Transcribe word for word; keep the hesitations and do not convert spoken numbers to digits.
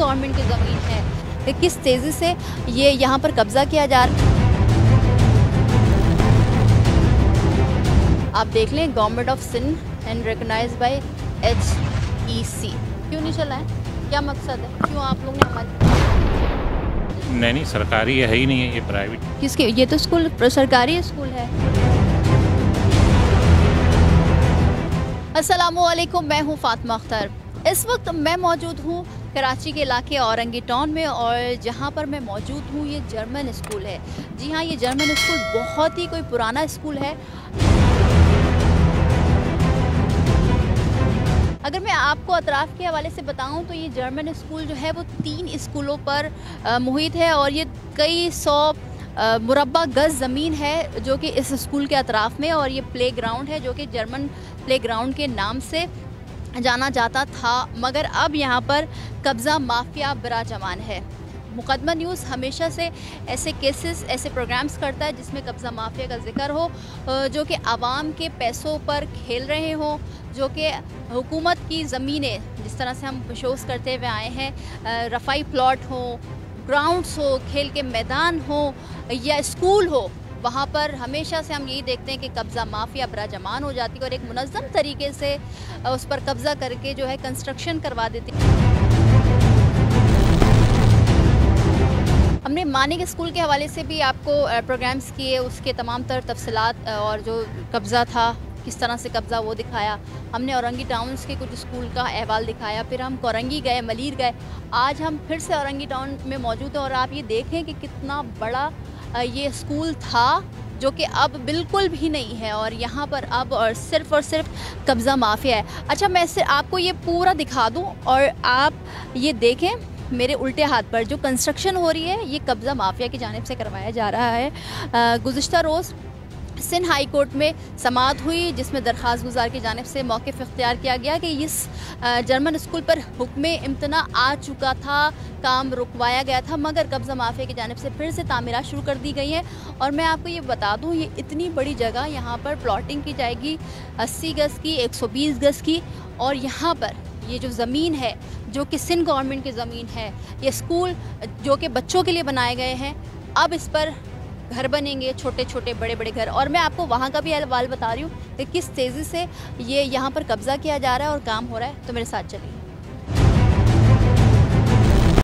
Government की ज़मीन है, कि किस तेज़ी से ये यहाँ पर कब्ज़ा किया जा रहा है। आप देख लें, government of Sindh and recognized by H E C. क्यों नहीं चला है? क्या मकसद है? क्यों आप लोग ने हमारे नहीं नहीं सरकारी है ही नहीं है, ये प्राइवेट। किसके? ये तो स्कूल सरकारी स्कूल है। अस्सलामुअलैकुम, मैं हूँ फातिमा अख्तर। इस वक्त मैं मौजूद हूँ कराची के इलाके औरंगी टाउन में, और जहाँ पर मैं मौजूद हूँ ये जर्मन स्कूल है। जी हाँ, ये जर्मन स्कूल बहुत ही कोई पुराना स्कूल है। अगर मैं आपको अतराफ़ के हवाले से बताऊं तो ये जर्मन स्कूल जो है वो तीन स्कूलों पर मुहित है, और ये कई सौ मुरब्बा गज़ ज़मीन है जो कि इस स्कूल के अतराफ़ में, और ये प्ले ग्राउंड है जो कि जर्मन प्ले ग्राउंड के नाम से जाना जाता था। मगर अब यहाँ पर कब्ज़ा माफिया बिराजमान है। मुकदमा न्यूज़ हमेशा से ऐसे केसेस, ऐसे प्रोग्राम्स करता है जिसमें कब्ज़ा माफिया का जिक्र हो, जो कि आवाम के पैसों पर खेल रहे हों, जो कि हुकूमत की ज़मीनें, जिस तरह से हम शोज़ करते हुए आए हैं, रफ़ाई प्लॉट हो, ग्राउंड्स हो, खेल के मैदान हो या स्कूल हो, वहाँ पर हमेशा से हम यही देखते हैं कि कब्ज़ा माफिया बिराजमान हो जाती है और एक मुनज़्ज़म तरीके से उस पर कब्ज़ा करके जो है कंस्ट्रक्शन करवा देती है। हमने मानिक स्कूल के हवाले से भी आपको प्रोग्राम्स किए, उसके तमाम तर तफसीलात और जो कब्ज़ा था, किस तरह से कब्ज़ा वो दिखाया। हमने औरंगी टाउन्स के कुछ स्कूल का अहवाल दिखाया, फिर हम कोरंगी गए, मलीर गए। आज हम फिर से औरंगी टाउन में मौजूद हैं और आप ये देखें कि कितना बड़ा ये स्कूल था जो कि अब बिल्कुल भी नहीं है, और यहाँ पर अब और सिर्फ़ और सिर्फ कब्ज़ा माफिया है। अच्छा, मैं इससे आपको ये पूरा दिखा दूँ और आप ये देखें, मेरे उल्टे हाथ पर जो कंस्ट्रक्शन हो रही है ये कब्ज़ा माफिया की जानिब से करवाया जा रहा है। गुज़िश्ता रोज़ सिंध हाई कोर्ट में समाअत हुई, जिसमें दरख्वास्त गुजार की जानिब से मौक़िफ़ इख्तियार किया गया कि इस जर्मन स्कूल पर हुक्म इम्तना आ चुका था, काम रुकवाया गया था, मगर कब्ज़ा माफिया की जानिब से फिर से तामीरात शुरू कर दी गई हैं। और मैं आपको ये बता दूँ, ये इतनी बड़ी जगह, यहाँ पर प्लॉटिंग की जाएगी अस्सी गज़ की, एक सौ बीस गज़ की, और यहाँ पर ये जो ज़मीन है जो कि सिंध गवर्नमेंट की ज़मीन है, ये स्कूल जो कि बच्चों के लिए बनाए गए हैं, अब इस पर घर बनेंगे, छोटे छोटे बड़े बड़े घर। और मैं आपको वहाँ का भी अहवाल बता रही हूँ कि किस तेज़ी से ये यहाँ पर कब्ज़ा किया जा रहा है और काम हो रहा है। तो मेरे साथ चलिए।